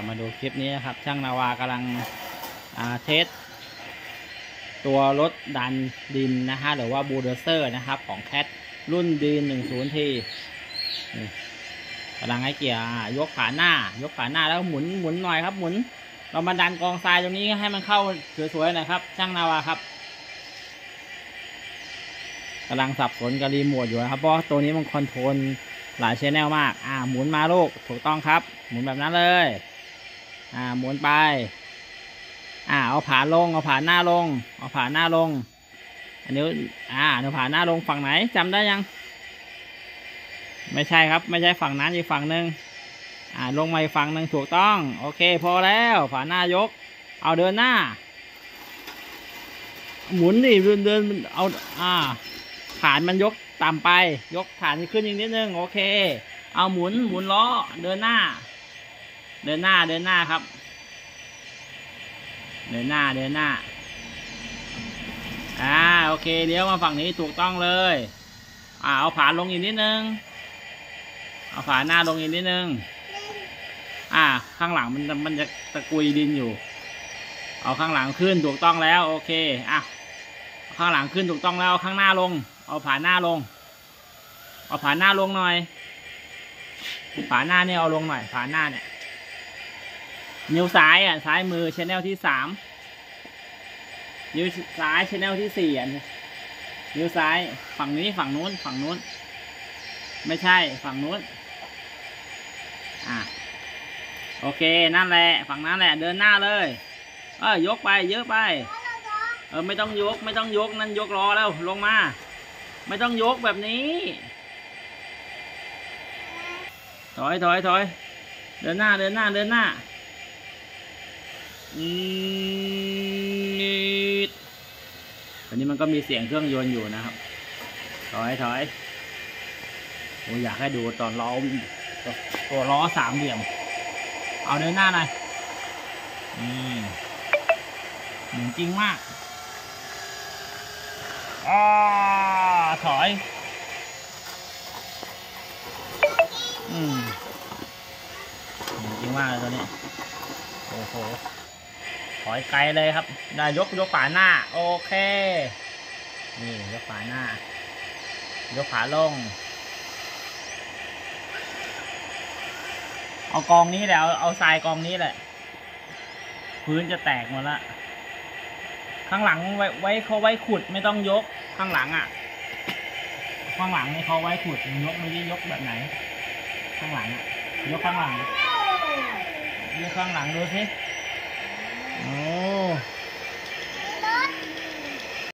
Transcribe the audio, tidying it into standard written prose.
มาดูคลิปนี้นะครับช่างนาวากำลังเทสตัวรถดันดินนะฮะหรือว่าบูลเดอร์เซอร์นะครับของแคทรุ่นดีน 10T กำลังให้เกียร์ยกขาหน้แล้วหมุนหน่อยครับหมุนเรามาดันกองทรายตรงนี้ให้มันเข้าสวยๆหน่อยครับช่างนาวาครับกำลังสับสนกับรีโมทอยู่นะครับเพราะตัวนี้มันคอนโทรลหลายชแนลมากหมุนมาลูกถูกต้องครับหมุนแบบนั้นเลยหมุนไปเอาผ่าลงเอาผ่าหน้าลงอันนี้เอาผ่าหน้าลงฝั่งไหนจำได้ยังไม่ใช่ครับไม่ใช่ฝั่งนั้นอีกฝั่งหนึ่งลงมาอีกฝั่งหนึ่งถูกต้องโอเคพอแล้วผ่าหน้ายกเอาเดินหน้าหมุนดิเดินเอาฐานมันยกต่ำไปยกฐานขึ้นอีกนิดนึงโอเคเอาหมุนล้อเดินหน้าครับเดินหน้าโอเคเลี้ยวมาฝั่งนี้ถูกต้องเลยเอาผาลงอีกนิดนึงเอาฝาหน้าลงอีกนิดนึงข้างหลังมันจะตะกุยดินอยู่เอาข้างหลังขึ้นถูกต้องแล้วโอเคข้างหลังขึ้นถูกต้องแล้วข้างหน้าลงเอาผาหน้าลงหน่อยผาหน้าเนี่ยเอาลงหน่อยผาหน้าเนี่ยนิ้วซ้ายซ้ายมือชแนลที่3นิ้วซ้ายชแนลที่4นิ้วซ้ายฝั่งนี้ฝั่งนู้นไม่ใช่ฝั่งนู้นโอเคนั่นแหละฝั่งนั้นแหละเดินหน้าเลยยกไปเยอะไปไม่ต้องยกนั่นยกล้อแล้วลงมาไม่ต้องยกแบบนี้ถอยเดินหน้าตอนนี้มันก็มีเสียงเครื่องยนต์อยู่นะครับถอยโอ้อยากให้ดูตอนล้อตัวล้อสามเหลี่ยมเอาเดินหน้าหน่อยเหมือนจริงมากถอยเหมือนจริงมากเลยตัวนี้โอ้โหถอยไกลเลยครับได้ยกฝาหน้าโอเคนี่ยกฝาหน้ายกขาลงเอากองนี้แหละเอาทรายกองนี้แหละพื้นจะแตกหมดละข้างหลังเขาไว้ขุดไม่ต้องยกข้างหลังข้างหลังนี่เขาไว้ขุดยกไม่ได้ยกแบบไหนข้างหลังยกข้างหลังดูสิ